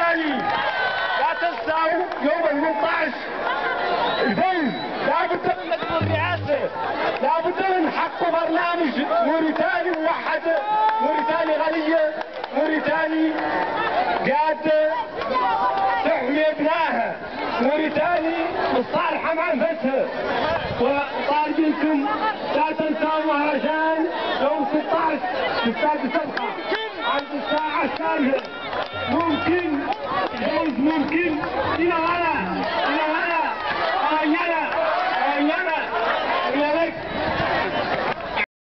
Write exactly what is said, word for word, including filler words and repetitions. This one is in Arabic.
موريتاني. لا تنسوا يوم ثمانية عشر الفوز. لابد من الرئاسة، لابد من حق برنامج موريتاني موحد، موريتاني غنية، موريتاني قادة تحمي ابنائها، موريتاني مصالحة مع انفسها. وطالبينكم لا تنسوا مهرجان يوم ستة عشر في استاد سبخة عند الساعة الثالثة. ممكن الفوز ممكن إلى غدا.